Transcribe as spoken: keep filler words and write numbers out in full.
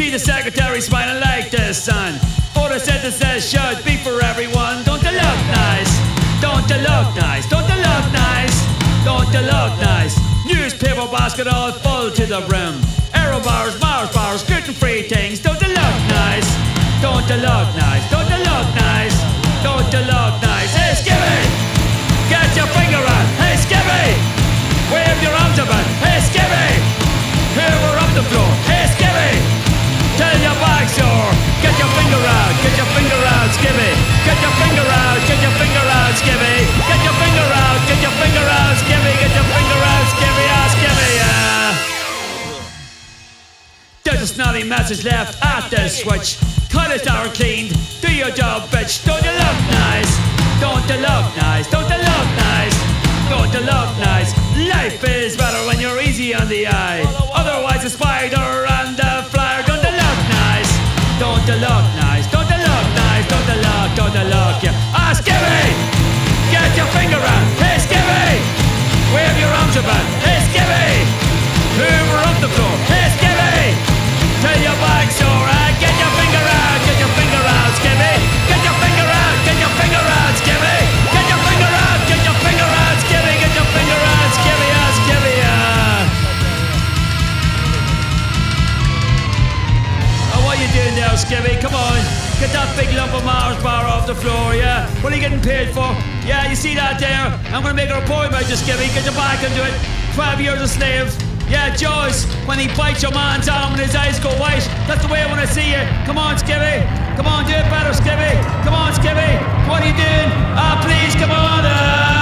See the secretary smiling like the sun. Photosynthesis should be for everyone. Don't they look nice? Don't they look nice? Don't they look nice? Don't they look nice? Newspaper basket all full to the brim. Aero bars, Mars bars, gluten-free things. Don't they look nice? Don't they look nice? Don't they look nice? Don't they look nice? Hey Skivvy, get your finger out. Hey Skivvy, wave your arms about. Hey Skivvy, hoover up the floor. Hey Skivvy, tell your back sore. Get your finger out, get your finger out, Skivvy. Get your finger out, get your finger out, Skivvy. Get your finger out, get your finger out, Skivvy. Get your finger out, Skivvy, ah, Skivvy, ah. There's a snotty message left at the switch. Toilets are cleaned, do your job, bitch. Don't you look nice? Don't you look nice? Don't you look nice? Don't you look nice? Life is better when you're easy on the eye. Otherwise a spider and a flyer. Don't you look nice? Don't you look nice? Don't you look nice? Don't you look, don't you look, yeah. Ah, Skivvy, get your finger out. Hey Skivvy, wave your arms about. Hey Skivvy, hoover up the floor. Hey Skivvy, tell your back sore. Ah, get your finger out, get your finger out, Skivvy. Get your finger out, get your finger out, Skivvy. Get your finger out, get your finger out, Skivvy. Get your finger out, Skivvy, ah, Skivvy, ah. Oh, what are you doing now, Skivvy? Come on, get that big lump of Mars bar off the floor, yeah? What are you getting paid for? Yeah, you see that there? I'm gonna make a report about you, Skivvy. Get your back into it. Twelve years a slave. Yeah, Joyce, when he bites your man's arm and his eyes go white. That's the way I want to see you. Come on, Skivvy. Come on, do it better, Skivvy. Come on, Skivvy. What are you doing? Ah, please, come on. Uh.